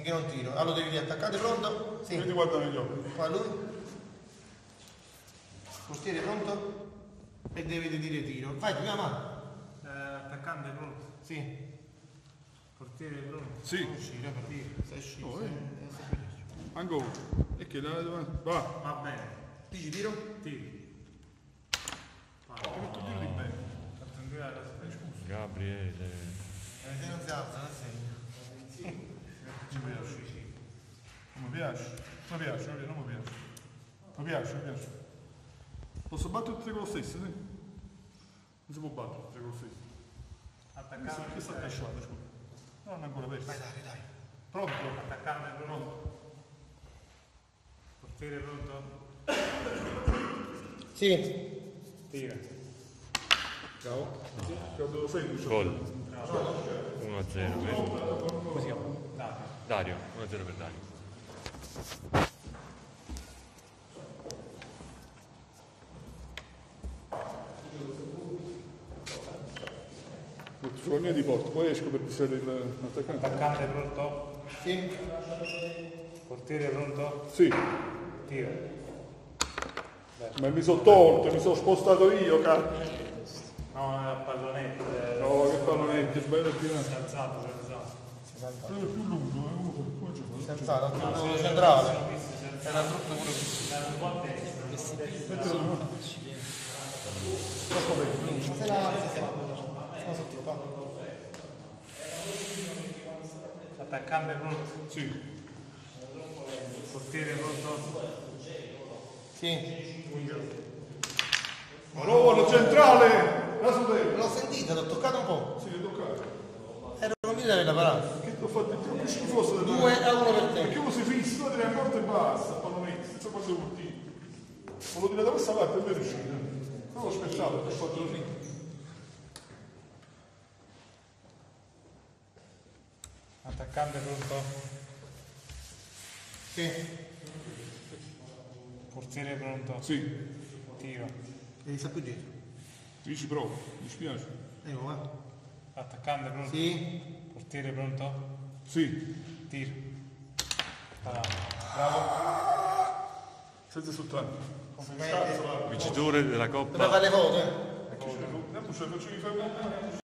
finché non tiro. Allora devi riattaccare, pronto? Sì. Vedi, guarda negli occhi. Qua lui. Portiere pronto? E deve dire tiro. Vai, prima mano. Attaccante pronto? Sì. Portiere pronto? Sì. Non uscire per dire. Sei uscito. Oh, ancora. E che va. Va bene. Dici tiro? Tiri. Che metto tiro di bene. Gabriele. Se non si alza, non segna. Non mi piace. Non mi piace. Non mi piace, non mi piace. Mi piace, mi piace. Posso battere tutte con lo stesso, sì? Non si può battere tutte con lo stesso. Attaccante. Che sta accasciato, scusa. No, non è ancora aperto. Vai, dai. Pronto? Attaccante pronto? Portiere pronto? Sì. Tira. Ciao. Credo semplice. Gol. 1-0 per Come si chiama? Dario. 1-0 per Dario. Sulla mia di porta, poi esco per distrarre l'attaccante. Attaccante pronto? Sì. Portiere pronto? Sì, Tira. ma mi sono tolto, mi sono spostato io, cazzo. No, è a pallonetto. No, che pallonetti, sbaglio il Si è bilancio. alzato, si è alzato. Quello è più lungo, come c'è? Si è alzato, il centrale. Era brutto pure qui. Era un po' a destra. Ma se la alza, se la sono sotto qua. Attaccante pronto? Sì. Portiere pronto? Sì. Marolo, centrale! La sudere! L'ho sentita, l'ho toccato un po'. Sì, devo toccare. Era convinto di averla parata. Che ti ho fatto più che schifoso da 2-1 per te. Perché uno si fissa, tu devi a corto e basta, pallonetti, senza quando devo tiro. Volevo dire da questa parte e non è riuscito. Non l'ho aspettato, ho fatto così. Attaccante pronto? Sì. Portiere pronto? Sì, Tiro. Devi stare più dietro. dici prova, mi spiace. Ecco, va. Attaccante pronto? Sì. Portiere pronto? Sì, Tiro. Bravo. senza soltanto. Complimenti. Vincitore della Dove Coppa fare le foto, Faccio i